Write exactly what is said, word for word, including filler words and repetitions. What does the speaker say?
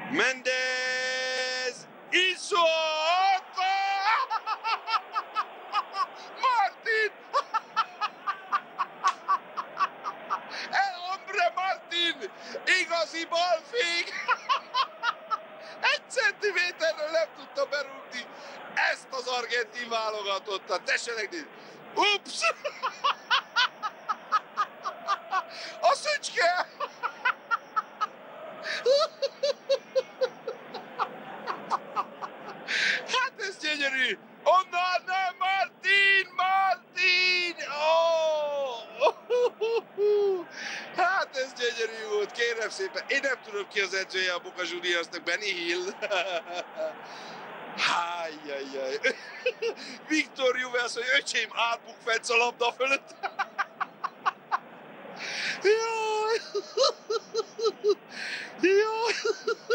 Mendez! Isco! Martin! El hombre Martin! Igazi balfék! Egy centiméterről nem tudta berúgni ezt az argentin válogatottat. Tessenek nézni! Ups! A szücske! Hát ez gyönyörű! Onnan nem, Martin! Martin! Oh! Hát ez gyönyörű volt, kérem szépen. Én nem tudom ki az edzője a Boca Juniorsnak, Benny Hill. Hájjajjaj. Viktor Juves, hogy öcsém átbukfetsz a labda fölött. Jaj! Jaj!